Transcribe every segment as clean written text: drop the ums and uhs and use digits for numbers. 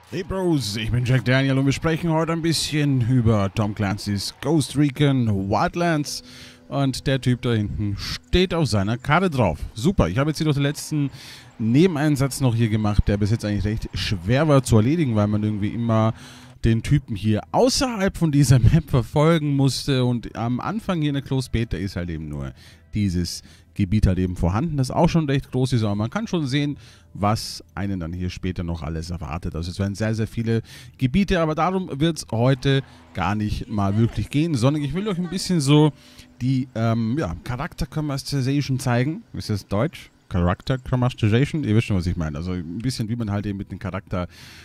Hey Bros, ich bin Jack Daniel und wir sprechen heute ein bisschen über Tom Clancy's Ghost Recon Wildlands. Und der Typ da hinten steht auf seiner Karte drauf. Super, ich habe jetzt hier noch den letzten Nebeneinsatz noch hier gemacht, der bis jetzt eigentlich recht schwer war zu erledigen, weil man irgendwie immer den Typen hier außerhalb von dieser Map verfolgen musste. Und am Anfang hier in der Closed Beta ist halt eben nur dieses Gebiet halt eben vorhanden, das auch schon recht groß ist, aber man kann schon sehen, was einen dann hier später noch alles erwartet. Also es werden sehr, sehr viele Gebiete, aber darum wird es heute gar nicht mal wirklich gehen, sondern ich will euch ein bisschen so die Character Customization zeigen. Ist das Deutsch? Character Customization? Ihr wisst schon, was ich meine. Also ein bisschen, wie man halt eben mit dem Charakter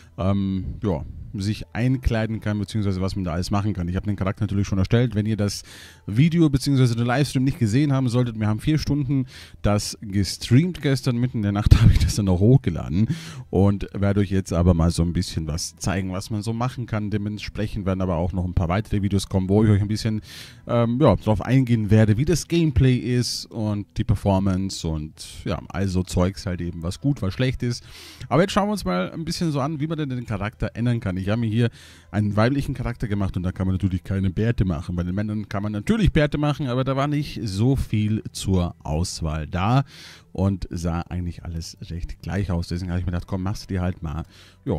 sich einkleiden kann, beziehungsweise was man da alles machen kann. Ich habe den Charakter natürlich schon erstellt. Wenn ihr das Video beziehungsweise den Livestream nicht gesehen haben solltet, wir haben 4 Stunden das gestreamt gestern, mitten in der Nacht habe ich das dann noch hochgeladen und werde euch jetzt aber mal so ein bisschen was zeigen, was man so machen kann. Dementsprechend werden aber auch noch ein paar weitere Videos kommen, wo ich euch ein bisschen darauf eingehen werde, wie das Gameplay ist und die Performance und ja, also Zeugs halt eben, was gut, was schlecht ist. Aber jetzt schauen wir uns mal ein bisschen so an, wie man denn den Charakter ändern kann. Ich habe mir hier einen weiblichen Charakter gemacht und da kann man natürlich keine Bärte machen. Bei den Männern kann man natürlich Bärte machen, aber da war nicht so viel zur Auswahl da und sah eigentlich alles recht gleich aus. Deswegen habe ich mir gedacht, komm, machst du dir halt mal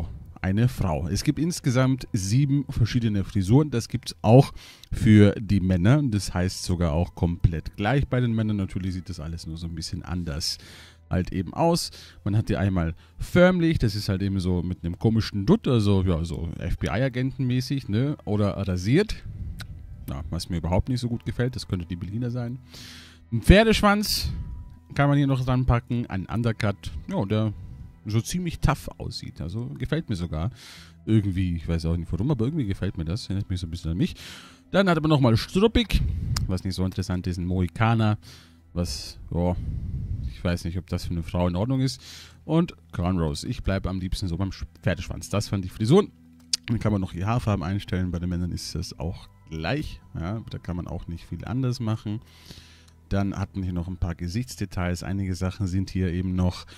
eine Frau. Es gibt insgesamt 7 verschiedene Frisuren. Das gibt es auch für die Männer. Das heißt sogar auch komplett gleich bei den Männern. Natürlich sieht das alles nur so ein bisschen anders halt eben aus. Man hat die einmal förmlich, das ist halt eben so mit einem komischen Dutt, also ja, so FBI-Agenten-mäßig, ne? Oder rasiert. Ja, was mir überhaupt nicht so gut gefällt, das könnte die Berliner sein. Ein Pferdeschwanz kann man hier noch dran packen, ein Undercut, ja, der so ziemlich tough aussieht. Also gefällt mir sogar irgendwie, ich weiß auch nicht warum, aber irgendwie gefällt mir das, erinnert mich so ein bisschen an mich. Dann hat man nochmal struppig, was nicht so interessant ist, ein Mohikaner, was, ja, ich weiß nicht, ob das für eine Frau in Ordnung ist. Und Cornrows. Ich bleibe am liebsten so beim Pferdeschwanz. Das waren die Frisuren. Dann kann man noch die Haarfarben einstellen. Bei den Männern ist das auch gleich. Ja, da kann man auch nicht viel anders machen. Dann hatten wir hier noch ein paar Gesichtsdetails. Einige Sachen sind hier eben noch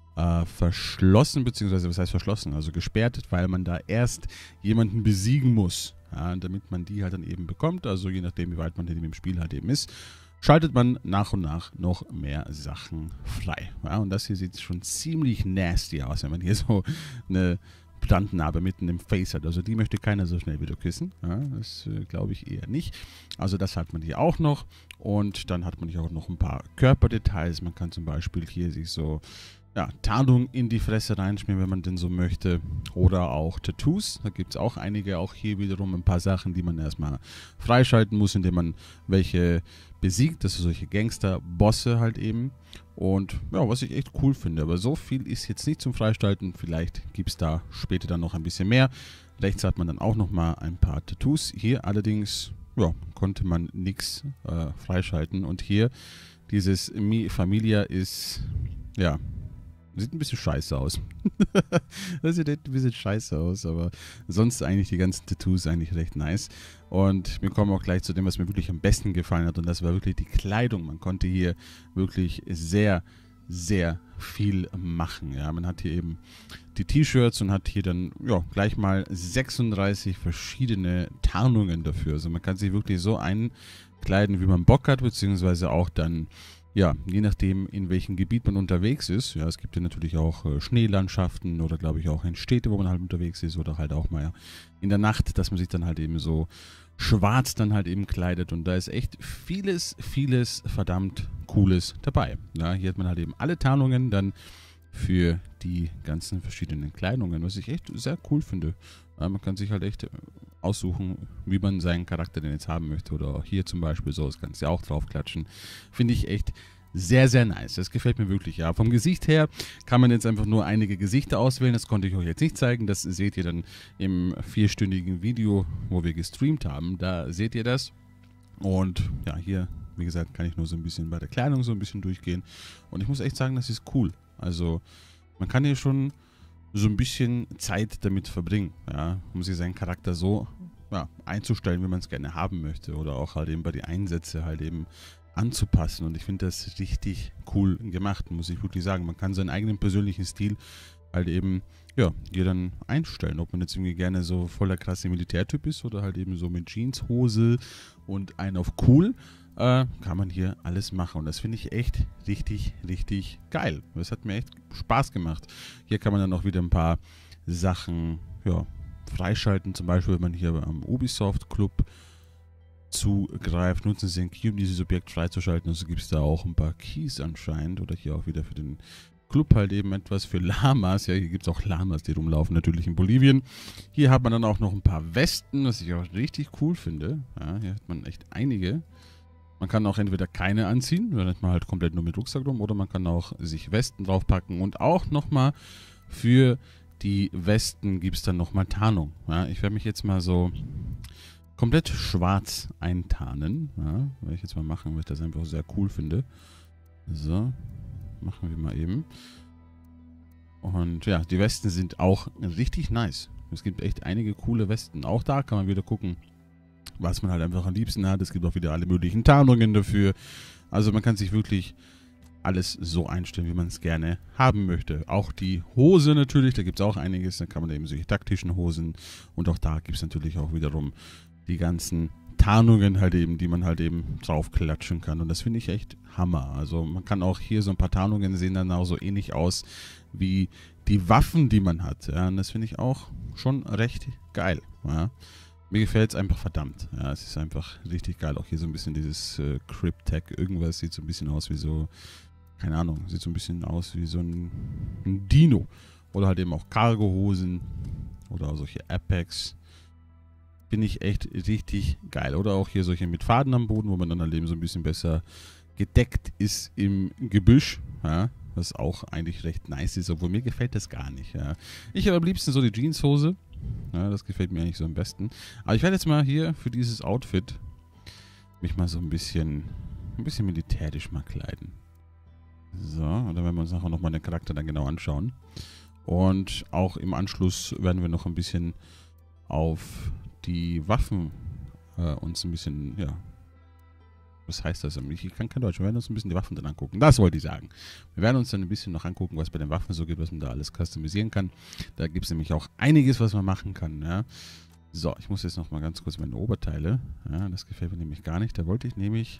verschlossen, beziehungsweise was heißt verschlossen? Also gesperrt, weil man da erst jemanden besiegen muss. Ja, damit man die halt dann eben bekommt. Also je nachdem, wie weit man in dem Spiel halt eben ist, schaltet man nach und nach noch mehr Sachen frei. Ja, und das hier sieht schon ziemlich nasty aus, wenn man hier so eine Plantennarbe mitten im Face hat. Also die möchte keiner so schnell wieder küssen. Ja, das glaube ich eher nicht. Also das hat man hier auch noch. Und dann hat man hier auch noch ein paar Körperdetails. Man kann zum Beispiel hier sich so Tarnung in die Fresse reinschmieren, wenn man denn so möchte. Oder auch Tattoos. Da gibt es auch einige. Auch hier wiederum ein paar Sachen, die man erstmal freischalten muss, indem man welche besiegt. Das sind solche Gangster-Bosse halt eben. Und ja, was ich echt cool finde. Aber so viel ist jetzt nicht zum Freischalten. Vielleicht gibt es da später dann noch ein bisschen mehr. Rechts hat man dann auch nochmal ein paar Tattoos. Hier allerdings konnte man nichts freischalten. Und hier dieses Mi Familia ist, sieht ein bisschen scheiße aus. Das sieht ein bisschen scheiße aus, aber sonst eigentlich die ganzen Tattoos eigentlich recht nice. Und wir kommen auch gleich zu dem, was mir wirklich am besten gefallen hat. Und das war wirklich die Kleidung. Man konnte hier wirklich sehr, sehr viel machen. Ja, man hat hier eben die T-Shirts und hat hier dann gleich mal 36 verschiedene Tarnungen dafür. Also man kann sich wirklich so einkleiden, wie man Bock hat, beziehungsweise auch dann je nachdem, in welchem Gebiet man unterwegs ist. Ja, es gibt ja natürlich auch Schneelandschaften oder glaube ich auch in Städte, wo man halt unterwegs ist oder halt auch mal in der Nacht, dass man sich dann halt eben so schwarz dann halt eben kleidet. Und da ist echt vieles, vieles verdammt Cooles dabei. Ja, hier hat man halt eben alle Tarnungen dann für die ganzen verschiedenen Kleidungen, was ich echt sehr cool finde. Ja, man kann sich halt echt aussuchen, wie man seinen Charakter denn jetzt haben möchte. Oder auch hier zum Beispiel so, das kannst du ja auch draufklatschen. Finde ich echt sehr, sehr nice. Das gefällt mir wirklich, ja. Vom Gesicht her kann man jetzt einfach nur einige Gesichter auswählen. Das konnte ich euch jetzt nicht zeigen. Das seht ihr dann im 4-stündigen Video, wo wir gestreamt haben. Da seht ihr das. Und ja, hier, wie gesagt, kann ich nur so ein bisschen bei der Kleidung so ein bisschen durchgehen. Und ich muss echt sagen, das ist cool. Also, man kann hier schon so ein bisschen Zeit damit verbringen, ja, um sich seinen Charakter so einzustellen, wie man es gerne haben möchte. Oder auch halt eben bei den Einsätzen halt eben anzupassen. Und ich finde das richtig cool gemacht, muss ich wirklich sagen. Man kann seinen eigenen persönlichen Stil halt eben, ja, dir dann einstellen. Ob man jetzt irgendwie gerne so voller krasse Militärtyp ist oder halt eben so mit Jeanshose und einen auf cool, kann man hier alles machen. Und das finde ich echt richtig, richtig geil. Das hat mir echt Spaß gemacht. Hier kann man dann auch wieder ein paar Sachen, ja, freischalten. Zum Beispiel, wenn man hier am Ubisoft Club zugreift, nutzen Sie den Key, um dieses Objekt freizuschalten. Also gibt es da auch ein paar Keys anscheinend. Oder hier auch wieder für den Club halt eben etwas für Lamas. Ja, hier gibt es auch Lamas, die rumlaufen, natürlich in Bolivien. Hier hat man dann auch noch ein paar Westen, was ich auch richtig cool finde. Ja, hier hat man echt einige. Man kann auch entweder keine anziehen, dann hat man halt komplett nur mit Rucksack rum, oder man kann auch sich Westen draufpacken. Und auch nochmal für die Westen gibt es dann nochmal Tarnung. Ja, ich werde mich jetzt mal so komplett schwarz eintarnen. Ja, werde ich jetzt mal machen, weil ich das einfach sehr cool finde. So. Machen wir mal eben. Und ja, die Westen sind auch richtig nice. Es gibt echt einige coole Westen. Auch da kann man wieder gucken, was man halt einfach am liebsten hat. Es gibt auch wieder alle möglichen Tarnungen dafür. Also man kann sich wirklich alles so einstellen, wie man es gerne haben möchte. Auch die Hose natürlich, da gibt es auch einiges. Da kann man eben solche taktischen Hosen. Und auch da gibt es natürlich auch wiederum die ganzen Tarnungen halt eben, die man halt eben draufklatschen kann. Und das finde ich echt Hammer. Also man kann auch hier so ein paar Tarnungen sehen dann auch so ähnlich aus wie die Waffen, die man hat. Ja, und das finde ich auch schon recht geil. Ja. Mir gefällt es einfach verdammt. Ja, es ist einfach richtig geil. Auch hier so ein bisschen dieses Crypt-Tech. Irgendwas sieht so ein bisschen aus wie so, keine Ahnung, sieht so ein bisschen aus wie so ein Dino. Oder halt eben auch Cargo-Hosen oder auch solche Apex. Finde ich echt richtig geil. Oder auch hier solche mit Faden am Boden, wo man dann halt eben so ein bisschen besser gedeckt ist im Gebüsch. Ja, was auch eigentlich recht nice ist, obwohl mir gefällt das gar nicht. Ja. Ich habe am liebsten so die Jeanshose. Ja, das gefällt mir eigentlich so am besten. Aber ich werde jetzt mal hier für dieses Outfit mich mal so ein bisschen militärisch mal kleiden. So, und dann werden wir uns nachher nochmal den Charakter dann genau anschauen. Und auch im Anschluss werden wir noch ein bisschen auf die Waffen uns ein bisschen, ja, was heißt das? Ich kann kein Deutsch. Wir werden uns ein bisschen die Waffen dann angucken. Das wollte ich sagen. Wir werden uns dann ein bisschen noch angucken, was bei den Waffen so gibt, was man da alles customisieren kann. Da gibt es nämlich auch einiges, was man machen kann. Ja. So, ich muss jetzt noch mal ganz kurz meine Oberteile. Ja, das gefällt mir nämlich gar nicht. Da wollte ich nämlich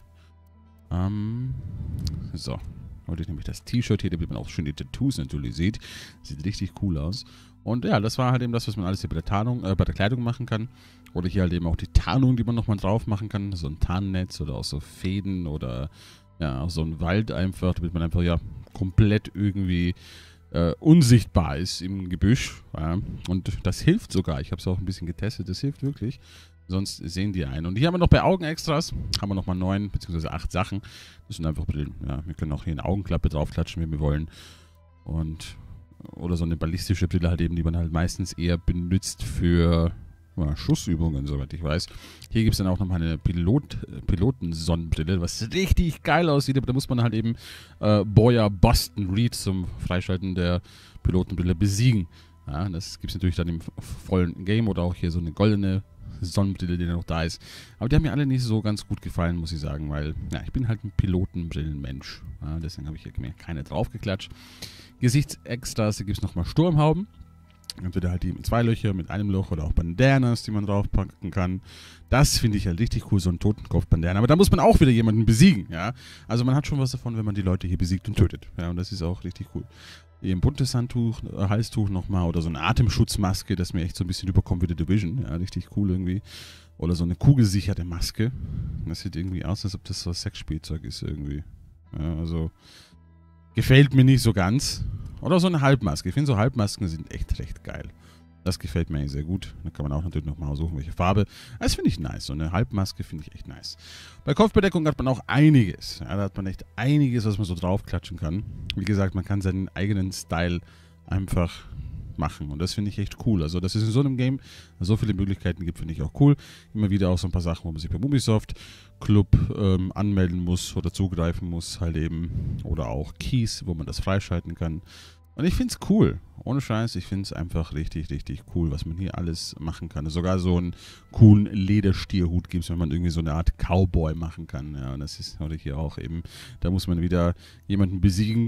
so, wollte ich nämlich das T-Shirt hier, damit man auch schön die Tattoos natürlich sieht. Sieht richtig cool aus. Und ja, das war halt eben das, was man alles hier bei der Tarnung, bei der Kleidung machen kann. Oder hier halt eben auch die Tarnung, die man nochmal drauf machen kann. So ein Tarnnetz oder auch so Fäden oder ja, auch so ein Wald einfach, damit man einfach ja komplett irgendwie unsichtbar ist im Gebüsch. Ja. Und das hilft sogar. Ich habe es auch ein bisschen getestet, das hilft wirklich. Sonst sehen die einen. Und hier haben wir noch bei Augenextras, haben wir nochmal 9 bzw. 8 Sachen. Das sind einfach Brillen. Ja, wir können auch hier eine Augenklappe draufklatschen, wenn wir wollen. Und oder so eine ballistische Brille halt eben, die man halt meistens eher benutzt für Schussübungen, soweit ich weiß. Hier gibt es dann auch nochmal eine Pilotensonnenbrille, was richtig geil aussieht, aber da muss man halt eben Boyer Boston Reed zum Freischalten der Pilotenbrille besiegen. Ja, das gibt es natürlich dann im vollen Game oder auch hier so eine goldene Sonnenbrille, die noch da ist. Aber die haben mir alle nicht so ganz gut gefallen, muss ich sagen, weil ja, ich bin halt ein Pilotenbrillenmensch. Ja, deswegen habe ich hier keine draufgeklatscht. Gesichtsextras, hier gibt es nochmal Sturmhauben. Entweder halt die mit 2 Löcher, mit einem Loch oder auch Bandanas, die man draufpacken kann. Das finde ich halt richtig cool, so ein Totenkopf-Bandana. Aber da muss man auch wieder jemanden besiegen, ja. Also man hat schon was davon, wenn man die Leute hier besiegt und tötet. Ja, und das ist auch richtig cool. Hier ein buntes Handtuch, Halstuch nochmal oder so eine Atemschutzmaske, das mir echt so ein bisschen überkommt wie The Division. Ja, richtig cool irgendwie. Oder so eine kugelsicherte Maske. Das sieht irgendwie aus, als ob das so Sexspielzeug ist irgendwie. Ja, also gefällt mir nicht so ganz. Oder so eine Halbmaske. Ich finde, so Halbmasken sind echt recht geil. Das gefällt mir sehr gut. Da kann man auch natürlich nochmal suchen, welche Farbe. Das finde ich nice. So eine Halbmaske finde ich echt nice. Bei Kopfbedeckung hat man auch einiges. Ja, da hat man echt einiges, was man so draufklatschen kann. Wie gesagt, man kann seinen eigenen Style einfach machen. Und das finde ich echt cool. Also, dass es in so einem Game so viele Möglichkeiten gibt, finde ich auch cool. Immer wieder auch so ein paar Sachen, wo man sich beim Ubisoft Club anmelden muss oder zugreifen muss, halt eben. Oder auch Keys, wo man das freischalten kann. Und ich finde es cool. Ohne Scheiß, ich finde es einfach richtig, richtig cool, was man hier alles machen kann. Sogar so einen coolen Lederstierhut gibt es, wenn man irgendwie so eine Art Cowboy machen kann. Ja, und das ist heute hier auch eben, da muss man wieder jemanden besiegen,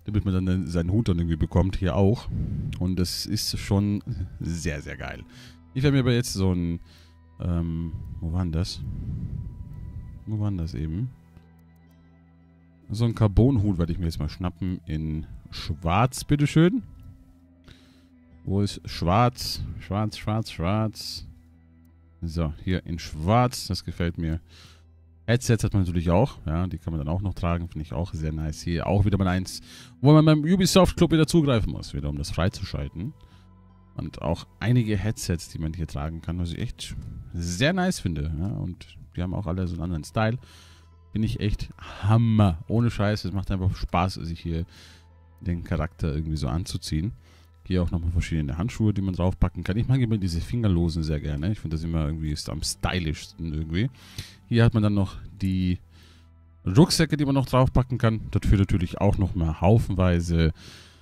damit man dann seinen Hut dann irgendwie bekommt, hier auch. Und das ist schon sehr, sehr geil. Ich werde mir aber jetzt so ein, wo war denn das? Wo war denn das eben? So ein Carbon-Hut werde ich mir jetzt mal schnappen in schwarz, bitteschön. Wo ist schwarz? Schwarz, schwarz, schwarz. So, hier in schwarz, das gefällt mir. Headsets hat man natürlich auch, ja, die kann man dann auch noch tragen, finde ich auch sehr nice. Hier auch wieder mal eins, wo man beim Ubisoft Club wieder zugreifen muss, wieder um das freizuschalten. Und auch einige Headsets, die man hier tragen kann, was ich echt sehr nice finde. Ja, und die haben auch alle so einen anderen Style. Finde ich echt Hammer. Ohne Scheiß, es macht einfach Spaß, sich hier den Charakter irgendwie so anzuziehen. Hier auch nochmal verschiedene Handschuhe, die man draufpacken kann. Ich mag immer diese Fingerlosen sehr gerne. Ich finde das immer irgendwie am stylischsten irgendwie. Hier hat man dann noch die Rucksäcke, die man noch draufpacken kann. Dafür natürlich auch nochmal haufenweise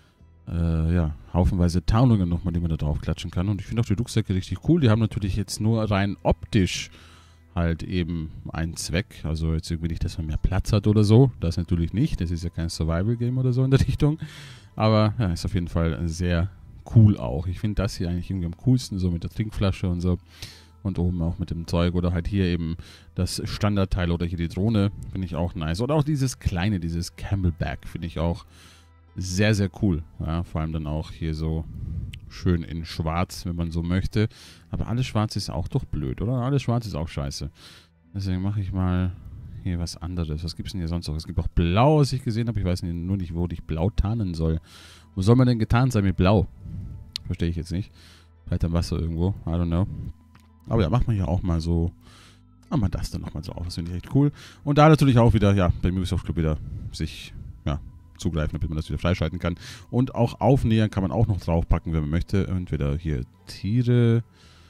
Tarnungen nochmal, die man da drauf klatschen kann. Und ich finde auch die Rucksäcke richtig cool. Die haben natürlich jetzt nur rein optisch halt eben einen Zweck. Also jetzt irgendwie nicht, dass man mehr Platz hat oder so. Das natürlich nicht. Das ist ja kein Survival-Game oder so in der Richtung. Aber ja, ist auf jeden Fall sehr cool auch. Ich finde das hier eigentlich irgendwie am coolsten, so mit der Trinkflasche und so. Und oben auch mit dem Zeug oder halt hier eben das Standardteil oder hier die Drohne, finde ich auch nice. Oder auch dieses kleine, dieses Camelback, finde ich auch sehr, sehr cool. Ja, vor allem dann auch hier so schön in schwarz, wenn man so möchte. Aber alles schwarz ist auch doch blöd, oder? Alles schwarz ist auch scheiße. Deswegen mache ich mal hier was anderes. Was gibt es denn hier sonst noch? Es gibt auch Blau, was ich gesehen habe. Ich weiß nur nicht, wo ich Blau tarnen soll. Wo soll man denn getarnt sein mit Blau? Verstehe ich jetzt nicht. Vielleicht am Wasser irgendwo. I don't know. Aber ja, macht man hier auch mal so. Machen wir das dann nochmal so auf. Das finde ich echt cool. Und da natürlich auch wieder, ja, beim Ubisoft Club wieder sich, ja, zugreifen, damit man das wieder freischalten kann. Und auch Aufnäher kann man auch noch draufpacken, wenn man möchte. Entweder hier Tiere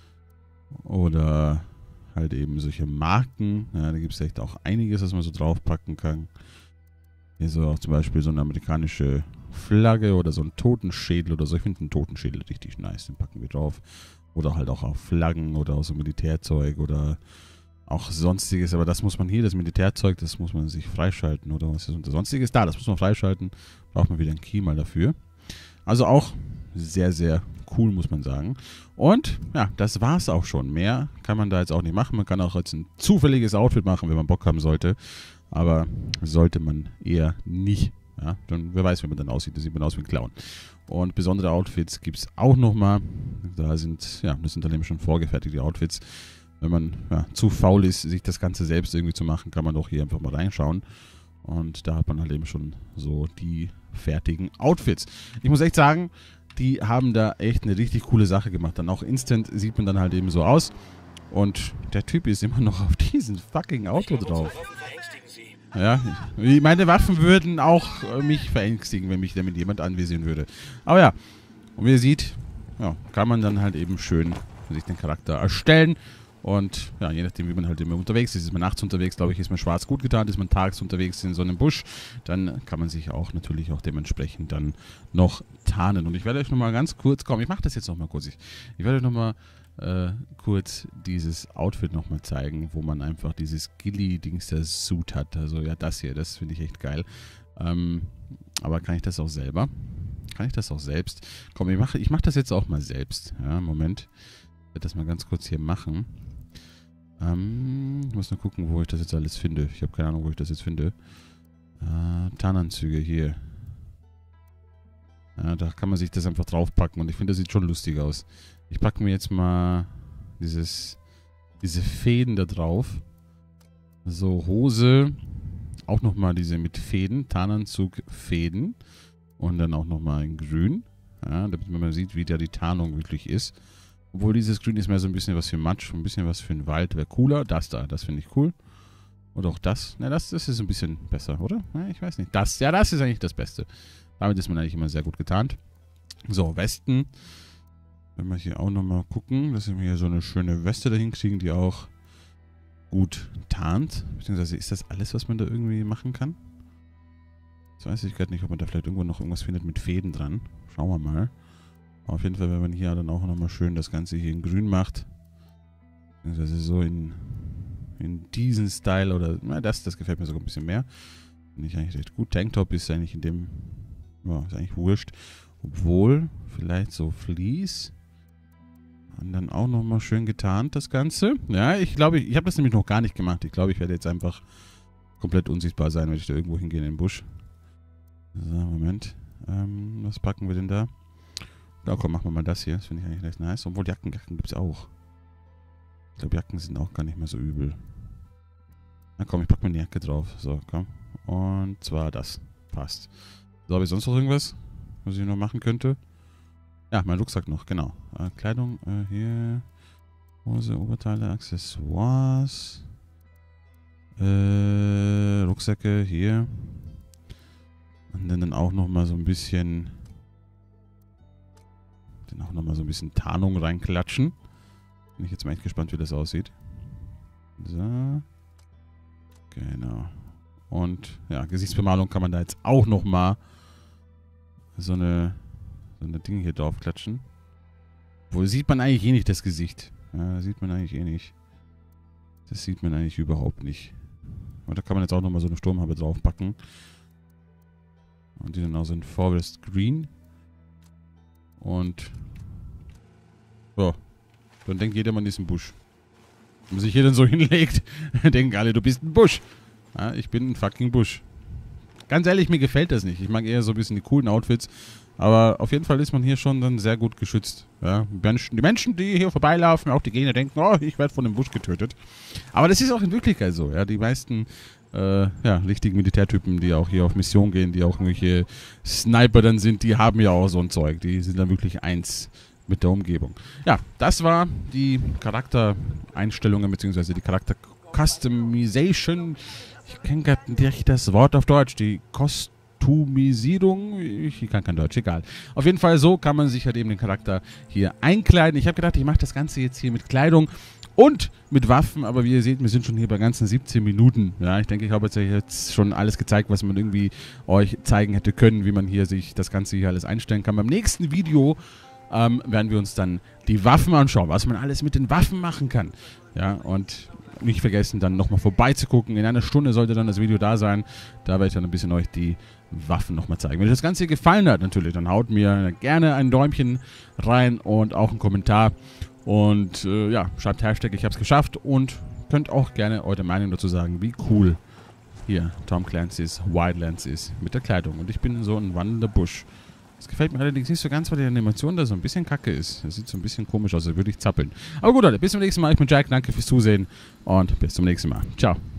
oder halt eben solche Marken. Ja, da gibt es echt auch einiges, was man so draufpacken kann. Hier so auch zum Beispiel so eine amerikanische Flagge oder so ein Totenschädel oder so. Ich finde einen Totenschädel richtig nice, den packen wir drauf. Oder halt auch auf Flaggen oder auch so Militärzeug oder auch sonstiges. Aber das muss man hier, das Militärzeug, das muss man sich freischalten oder was ist unter sonstiges da. Das muss man freischalten. Braucht man wieder einen Key mal dafür. Also auch sehr, sehr cool, muss man sagen. Und ja, das war's auch schon. Mehr kann man da jetzt auch nicht machen. Man kann auch jetzt ein zufälliges Outfit machen, wenn man Bock haben sollte. Aber sollte man eher nicht. Ja, dann, wer weiß, wie man dann aussieht. Da sieht man aus wie ein Clown. Und besondere Outfits gibt es auch nochmal. Das sind dann eben schon vorgefertigte Outfits. Wenn man zu faul ist, sich das Ganze selbst irgendwie zu machen, kann man doch hier einfach mal reinschauen. Und da hat man halt eben schon so die fertigen Outfits. Ich muss echt sagen, die haben da echt eine richtig coole Sache gemacht. Dann auch instant sieht man dann halt eben so aus. Und der Typ ist immer noch auf diesem fucking Auto drauf. Ja, meine Waffen würden auch mich verängstigen, wenn mich damit jemand anvisieren würde. Aber ja, und wie ihr seht, ja, kann man dann halt eben schön sich den Charakter erstellen. Und ja, je nachdem, wie man halt immer unterwegs ist. Ist man nachts unterwegs, glaube ich, ist man schwarz gut getan. Ist man tags unterwegs in so einem Busch, dann kann man sich auch natürlich auch dementsprechend dann noch tarnen. Und ich werde euch nochmal ganz kurz, ich mache das jetzt nochmal kurz. Ich werde euch nochmal kurz dieses Outfit nochmal zeigen, wo man einfach dieses Ghillie-Dings der Suit hat. Also ja, das hier, das finde ich echt geil. Aber kann ich das auch selber? Kann ich das auch selbst? Komm, ich mach das jetzt auch mal selbst. Ja, Moment. Ich werde das mal ganz kurz hier machen. Ich muss nur gucken, wo ich das jetzt alles finde. Ich habe keine Ahnung, wo ich das jetzt finde. Tarnanzüge hier. Ja, da kann man sich das einfach draufpacken und ich finde, das sieht schon lustig aus. Ich packe mir jetzt mal diese Fäden da drauf. So, Hose. Auch nochmal diese mit Fäden. Tarnanzug, Fäden. Und dann auch nochmal in Grün. Ja, damit man mal sieht, wie da die Tarnung wirklich ist. Obwohl dieses Grün ist mehr so ein bisschen was für Matsch, ein bisschen was für den Wald. Wäre cooler. Das da, das finde ich cool. Und auch das. Na, das ist ein bisschen besser, oder? Ja, ich weiß nicht. Das ist eigentlich das Beste. Damit ist man eigentlich immer sehr gut getarnt. So, Westen. Wenn wir hier auch nochmal gucken, dass wir hier so eine schöne Weste dahin kriegen, die auch gut tarnt. Beziehungsweise ist das alles, was man da irgendwie machen kann? Jetzt weiß ich gerade nicht, ob man da vielleicht irgendwo noch irgendwas findet mit Fäden dran. Schauen wir mal. Aber auf jeden Fall, wenn man hier dann auch nochmal schön das Ganze hier in Grün macht. Beziehungsweise so in diesen Style oder, na, das gefällt mir sogar ein bisschen mehr. Finde ich eigentlich recht gut. Tanktop ist eigentlich in dem Ja, ist eigentlich wurscht. Obwohl, vielleicht so Vlies. Und dann auch nochmal schön getarnt, das Ganze. Ja, ich glaube, ich habe das nämlich noch gar nicht gemacht. Ich glaube, ich werde jetzt einfach komplett unsichtbar sein, wenn ich da irgendwo hingehe in den Busch. So, Moment. Was packen wir denn da? Ja, komm, machen wir mal das hier. Das finde ich eigentlich recht nice. Obwohl, Jacken gibt es auch. Ich glaube, Jacken sind auch gar nicht mehr so übel. Na komm, ich packe mal die Jacke drauf. So, komm. Und zwar das. Passt. So, habe ich sonst noch irgendwas, was ich noch machen könnte? Ja, mein Rucksack noch, genau. Kleidung, hier. Hose, Oberteile, Accessoires. Rucksäcke, hier. Und dann auch nochmal so ein bisschen... Dann auch nochmal so ein bisschen Tarnung reinklatschen. Bin ich jetzt mal echt gespannt, wie das aussieht. So. Genau. Und, ja, Gesichtsbemalung kann man da jetzt auch nochmal so eine Ding hier drauf klatschen. Wo sieht man eigentlich eh nicht das Gesicht. Ja, sieht man eigentlich eh nicht. Das sieht man eigentlich überhaupt nicht. Und da kann man jetzt auch nochmal so eine Sturmhaube draufpacken. Und die dann auch so in Forest Green. Und ja, dann denkt jeder, man ist ein Busch. Wenn man sich hier dann so hinlegt, denken alle, du bist ein Busch. Ja, ich bin ein fucking Busch. Ganz ehrlich, mir gefällt das nicht. Ich mag eher so ein bisschen die coolen Outfits. Aber auf jeden Fall ist man hier schon dann sehr gut geschützt. Ja, die Menschen, die hier vorbeilaufen, auch die Gegner denken, oh, ich werde von dem Busch getötet. Aber das ist auch in Wirklichkeit so. Ja, die meisten richtigen Militärtypen, die auch hier auf Mission gehen, die auch irgendwelche Sniper dann sind, die haben ja auch so ein Zeug. Die sind dann wirklich eins mit der Umgebung. Ja, das war die Charaktereinstellungen bzw. die Charakter-Customization. Ich kenne gerade nicht das Wort auf Deutsch. Die Kostumisierung. Ich kann kein Deutsch, egal. Auf jeden Fall so kann man sich halt eben den Charakter hier einkleiden. Ich habe gedacht, ich mache das Ganze jetzt hier mit Kleidung und mit Waffen, aber wie ihr seht, wir sind schon hier bei ganzen 17 Minuten. Ja, ich denke, ich habe jetzt schon alles gezeigt, was man irgendwie euch zeigen hätte können, wie man hier sich das Ganze hier alles einstellen kann. Beim nächsten Video werden wir uns dann die Waffen anschauen, was man alles mit den Waffen machen kann. Ja, und nicht vergessen, dann nochmal vorbeizugucken. In einer Stunde sollte dann das Video da sein. Da werde ich dann ein bisschen euch die Waffen nochmal zeigen. Wenn euch das Ganze hier gefallen hat, natürlich, dann haut mir gerne ein Däumchen rein und auch einen Kommentar. Und ja, schreibt Hashtag, ich hab's geschafft. Und könnt auch gerne eure Meinung dazu sagen, wie cool hier Tom Clancy's Wildlands ist mit der Kleidung. Und ich bin so ein wandelnder Busch. Das gefällt mir allerdings nicht so ganz, weil die Animation da so ein bisschen kacke ist. Das sieht so ein bisschen komisch aus, als würde ich zappeln. Aber gut, Leute, bis zum nächsten Mal. Ich bin Jack, danke fürs Zusehen und bis zum nächsten Mal. Ciao.